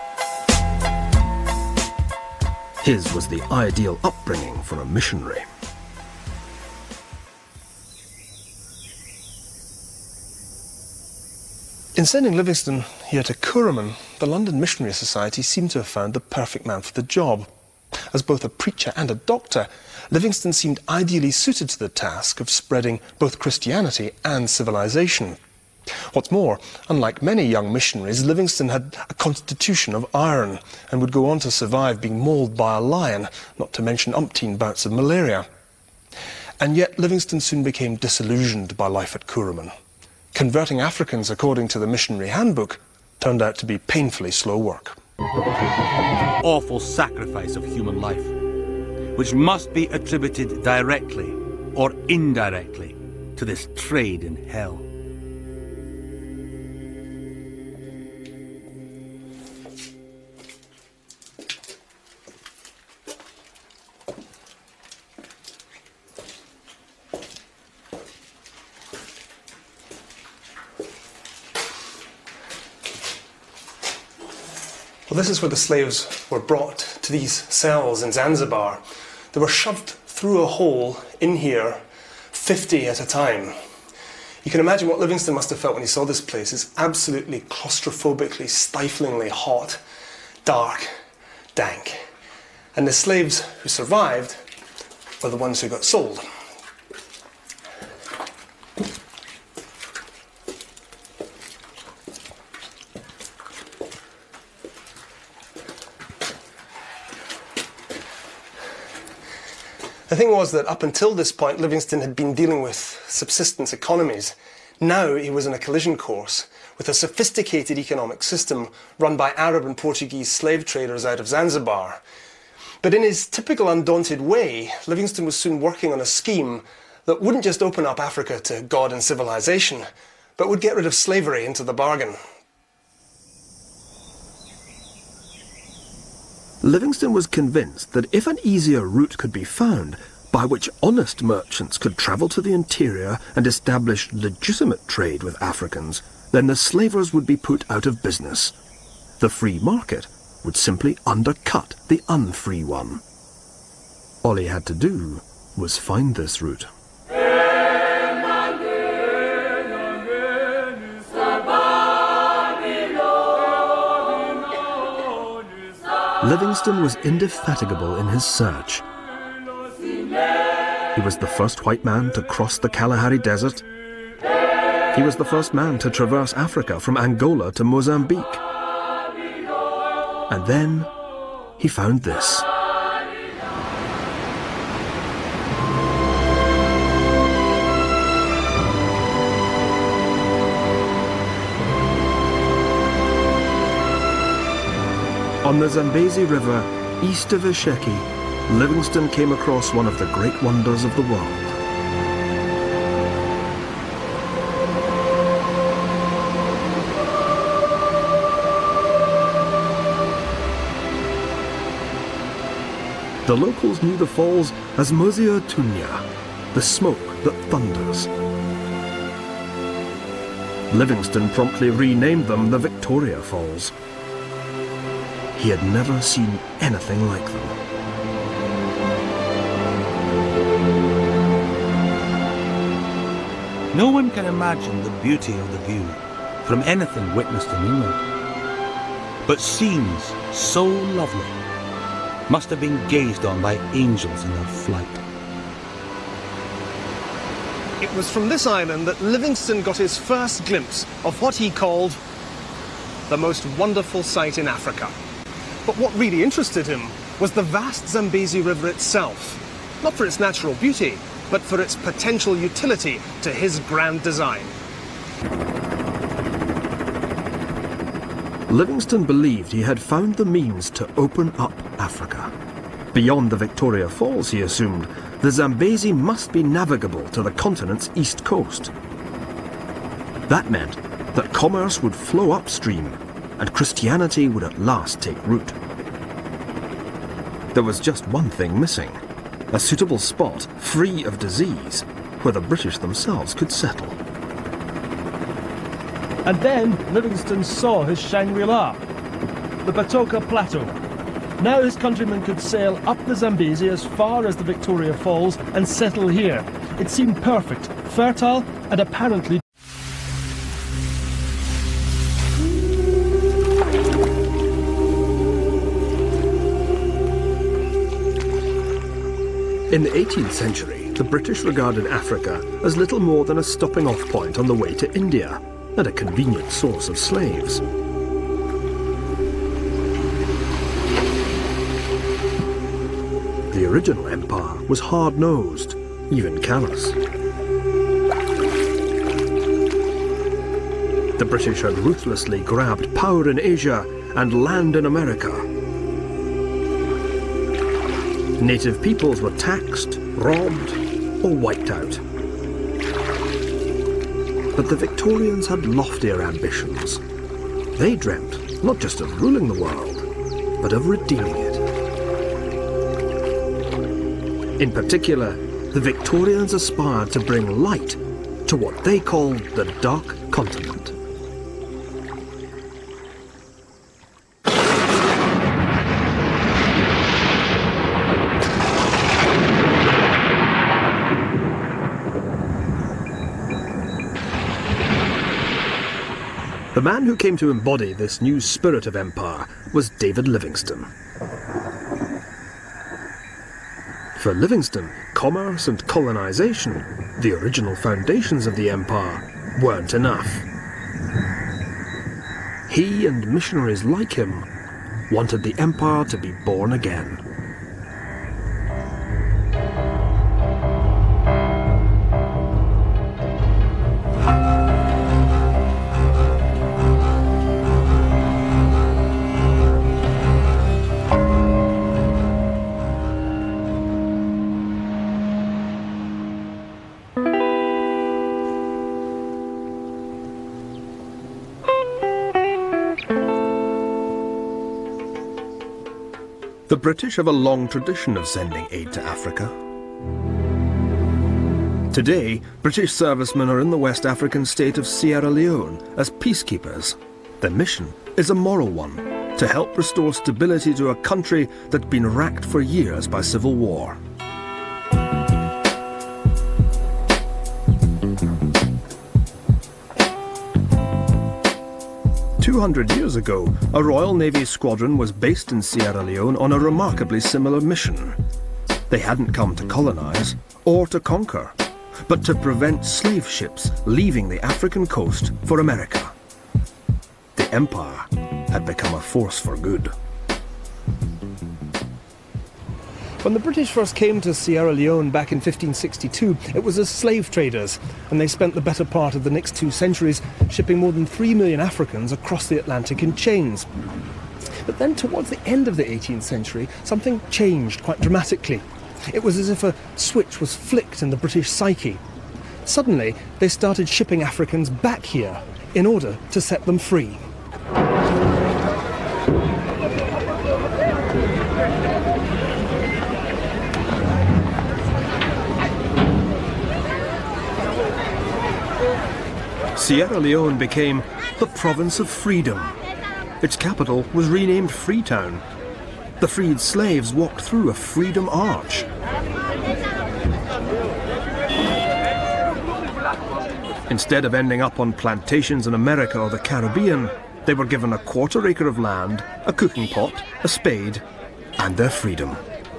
His was the ideal upbringing for a missionary. In sending Livingstone here to Kuruman, the London Missionary Society seemed to have found the perfect man for the job. As both a preacher and a doctor, Livingstone seemed ideally suited to the task of spreading both Christianity and civilization. What's more, unlike many young missionaries, Livingstone had a constitution of iron and would go on to survive being mauled by a lion, not to mention umpteen bouts of malaria. And yet Livingstone soon became disillusioned by life at Kuruman. Converting Africans according to the missionary handbook turned out to be painfully slow work. Awful sacrifice of human life, which must be attributed directly or indirectly to this trade in hell. Well, this is where the slaves were brought to these cells in Zanzibar. They were shoved through a hole in here, fifty at a time. You can imagine what Livingstone must have felt when he saw this place. It's absolutely claustrophobically, stiflingly hot, dark, dank. And the slaves who survived were the ones who got sold. The thing was that up until this point, Livingstone had been dealing with subsistence economies. Now he was in a collision course with a sophisticated economic system run by Arab and Portuguese slave traders out of Zanzibar. But in his typical undaunted way, Livingstone was soon working on a scheme that wouldn't just open up Africa to God and civilization, but would get rid of slavery into the bargain. Livingstone was convinced that if an easier route could be found by which honest merchants could travel to the interior and establish legitimate trade with Africans, then the slavers would be put out of business. The free market would simply undercut the unfree one. All he had to do was find this route. Livingstone was indefatigable in his search. He was the first white man to cross the Kalahari Desert. He was the first man to traverse Africa from Angola to Mozambique. And then he found this. On the Zambezi River, east of Isheki, Livingstone came across one of the great wonders of the world. The locals knew the falls as Mozia Tunya, the smoke that thunders. Livingstone promptly renamed them the Victoria Falls. He had never seen anything like them. No one can imagine the beauty of the view from anything witnessed in England. But scenes so lovely must have been gazed on by angels in their flight. It was from this island that Livingstone got his first glimpse of what he called the most wonderful sight in Africa. But what really interested him was the vast Zambezi River itself, not for its natural beauty, but for its potential utility to his grand design. Livingstone believed he had found the means to open up Africa. Beyond the Victoria Falls, he assumed, the Zambezi must be navigable to the continent's east coast. That meant that commerce would flow upstream and Christianity would at last take root. There was just one thing missing: a suitable spot free of disease where the British themselves could settle. And then Livingstone saw his Shangri-La, the Batoka Plateau. Now his countrymen could sail up the Zambezi as far as the Victoria Falls and settle here. It seemed perfect, fertile, and apparently... In the eighteenth century, the British regarded Africa as little more than a stopping-off point on the way to India, and a convenient source of slaves. The original empire was hard-nosed, even callous. The British had ruthlessly grabbed power in Asia and land in America. Native peoples were taxed, robbed, or wiped out. But the Victorians had loftier ambitions. They dreamt not just of ruling the world, but of redeeming it. In particular, the Victorians aspired to bring light to what they called the Dark Continent. The man who came to embody this new spirit of empire was David Livingstone. For Livingstone, commerce and colonization, the original foundations of the empire, weren't enough. He and missionaries like him wanted the empire to be born again. The British have a long tradition of sending aid to Africa. Today, British servicemen are in the West African state of Sierra Leone as peacekeepers. Their mission is a moral one, to help restore stability to a country that's been racked for years by civil war. two hundred years ago, a Royal Navy squadron was based in Sierra Leone on a remarkably similar mission. They hadn't come to colonise or to conquer, but to prevent slave ships leaving the African coast for America. The empire had become a force for good. When the British first came to Sierra Leone back in fifteen sixty-two, it was as slave traders, and they spent the better part of the next two centuries shipping more than three million Africans across the Atlantic in chains. But then towards the end of the eighteenth century, something changed quite dramatically. It was as if a switch was flicked in the British psyche. Suddenly, they started shipping Africans back here in order to set them free. Sierra Leone became the province of freedom. Its capital was renamed Freetown. The freed slaves walked through a freedom arch. Instead of ending up on plantations in America or the Caribbean, they were given a quarter acre of land, a cooking pot, a spade, and their freedom.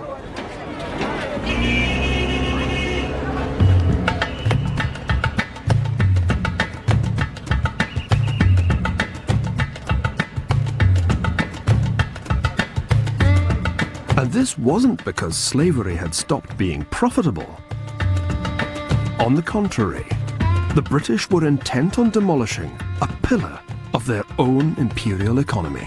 And this wasn't because slavery had stopped being profitable. On the contrary, the British were intent on demolishing a pillar of their own imperial economy.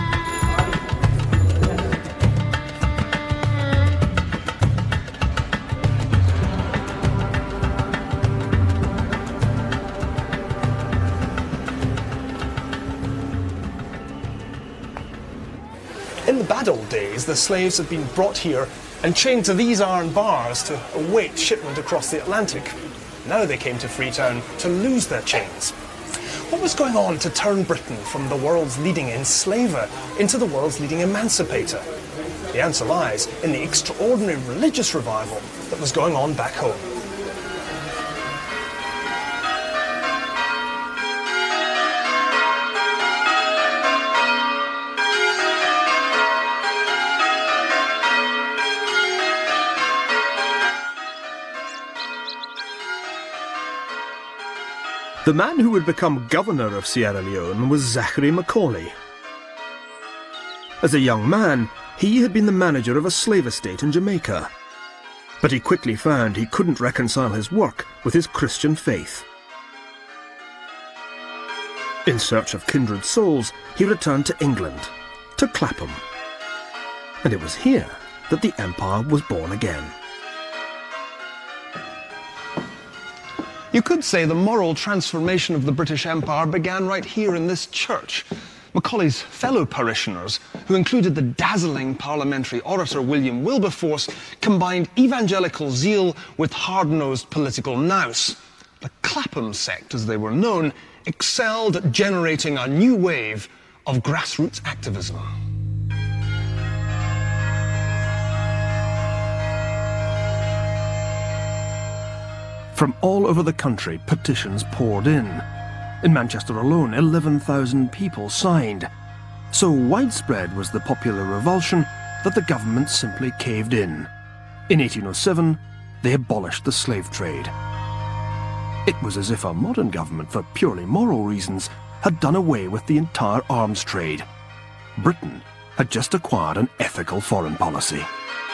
In the bad old days, the slaves had been brought here and chained to these iron bars to await shipment across the Atlantic. Now they came to Freetown to lose their chains. What was going on to turn Britain from the world's leading enslaver into the world's leading emancipator? The answer lies in the extraordinary religious revival that was going on back home. The man who would become governor of Sierra Leone was Zachary Macaulay. As a young man, he had been the manager of a slave estate in Jamaica. But he quickly found he couldn't reconcile his work with his Christian faith. In search of kindred souls, he returned to England, to Clapham. And it was here that the empire was born again. You could say the moral transformation of the British Empire began right here in this church. Macaulay's fellow parishioners, who included the dazzling parliamentary orator William Wilberforce, combined evangelical zeal with hard-nosed political nous. The Clapham sect, as they were known, excelled at generating a new wave of grassroots activism. From all over the country, petitions poured in. In Manchester alone, eleven thousand people signed. So widespread was the popular revulsion that the government simply caved in. In eighteen oh seven, they abolished the slave trade. It was as if a modern government, for purely moral reasons, had done away with the entire arms trade. Britain had just acquired an ethical foreign policy.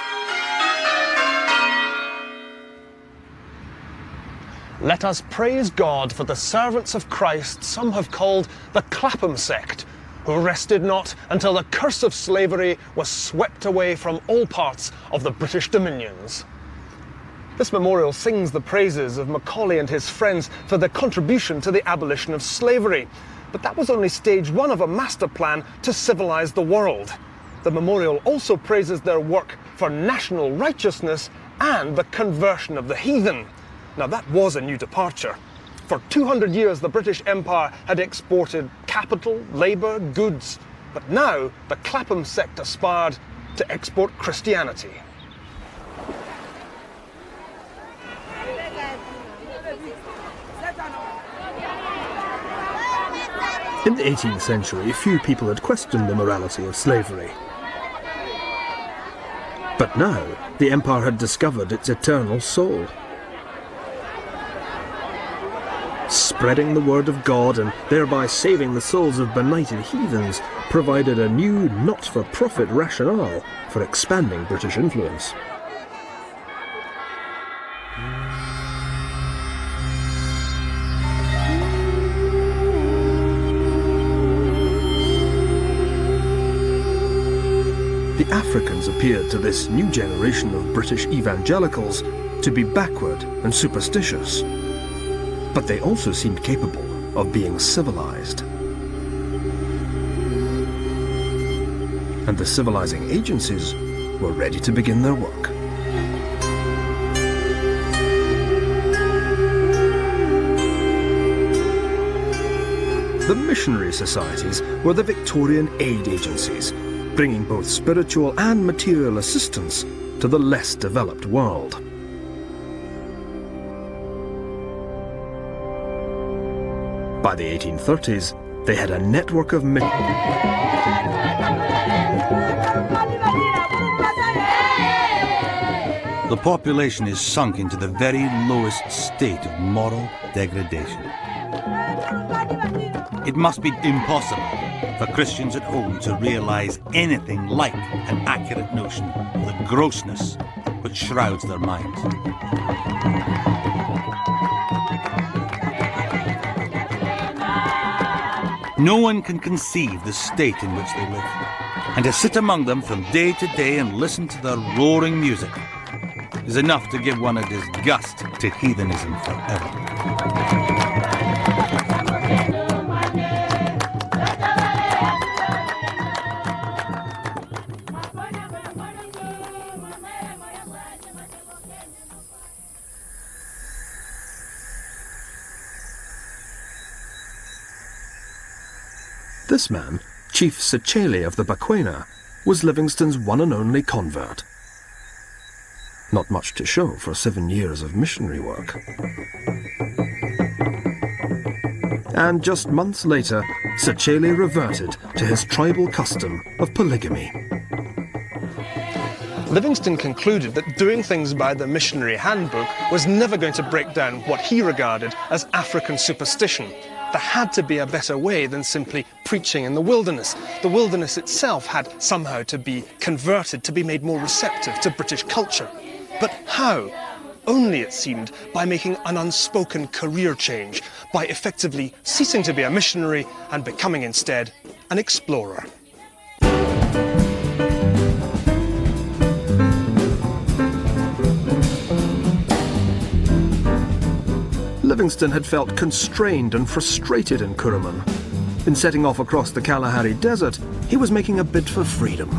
Let us praise God for the servants of Christ some have called the Clapham sect, who rested not until the curse of slavery was swept away from all parts of the British dominions. This memorial sings the praises of Macaulay and his friends for their contribution to the abolition of slavery. But that was only stage one of a master plan to civilize the world. The memorial also praises their work for national righteousness and the conversion of the heathen. Now that was a new departure. For two hundred years the British Empire had exported capital, labour, goods. But now the Clapham sect aspired to export Christianity. In the eighteenth century, few people had questioned the morality of slavery. But now, the empire had discovered its eternal soul. Spreading the word of God and thereby saving the souls of benighted heathens provided a new not-for-profit rationale for expanding British influence. The Africans appeared to this new generation of British evangelicals to be backward and superstitious. But they also seemed capable of being civilized. And the civilizing agencies were ready to begin their work. The missionary societies were the Victorian aid agencies, bringing both spiritual and material assistance to the less developed world. By the eighteen thirties, they had a network of missionaries. The population is sunk into the very lowest state of moral degradation. It must be impossible for Christians at home to realize anything like an accurate notion of the grossness which shrouds their minds. No one can conceive the state in which they live, and to sit among them from day to day and listen to their roaring music is enough to give one a disgust to heathenism forever. This man, Chief Sechele of the Bakwena, was Livingstone's one and only convert. Not much to show for seven years of missionary work. And just months later, Sechele reverted to his tribal custom of polygamy. Livingstone concluded that doing things by the missionary handbook was never going to break down what he regarded as African superstition. There had to be a better way than simply preaching in the wilderness. The wilderness itself had somehow to be converted, to be made more receptive to British culture. But how? Only, it seemed, by making an unspoken career change, by effectively ceasing to be a missionary and becoming instead an explorer. Livingstone had felt constrained and frustrated in Kuruman. In setting off across the Kalahari Desert, he was making a bid for freedom.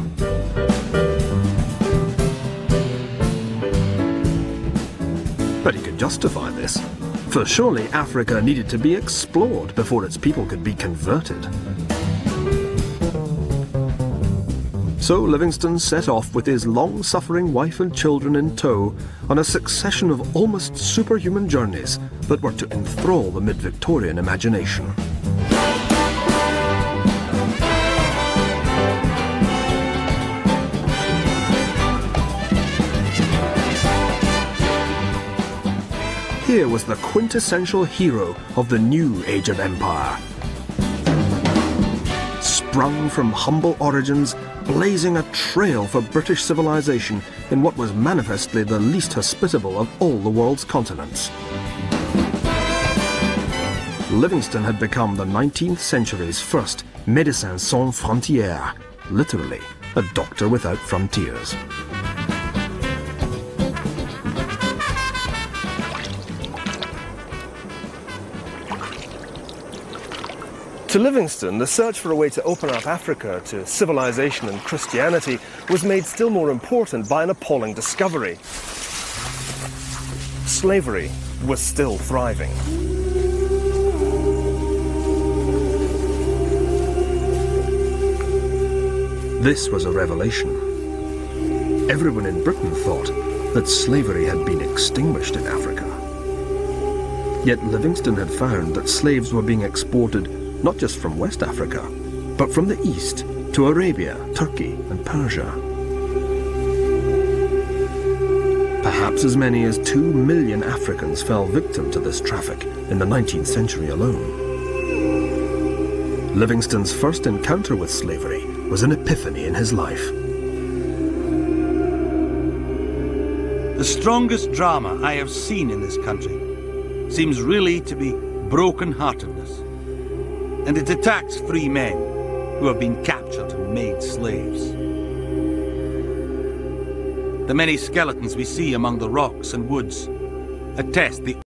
But he could justify this, for surely Africa needed to be explored before its people could be converted. So Livingstone set off with his long-suffering wife and children in tow on a succession of almost superhuman journeys that were to enthrall the mid-Victorian imagination. Here was the quintessential hero of the new age of empire. Sprung from humble origins, blazing a trail for British civilization in what was manifestly the least hospitable of all the world's continents. Livingstone had become the nineteenth century's first médecin sans frontières, literally, a doctor without frontiers. To Livingstone, the search for a way to open up Africa to civilization and Christianity was made still more important by an appalling discovery. Slavery was still thriving. This was a revelation. Everyone in Britain thought that slavery had been extinguished in Africa. Yet Livingstone had found that slaves were being exported not just from West Africa, but from the east to Arabia, Turkey and Persia. Perhaps as many as two million Africans fell victim to this traffic in the nineteenth century alone. Livingstone's first encounter with slavery was an epiphany in his life. The strongest drama I have seen in this country seems really to be broken-heartedness, and it attacks free men who have been captured and made slaves. The many skeletons we see among the rocks and woods attest the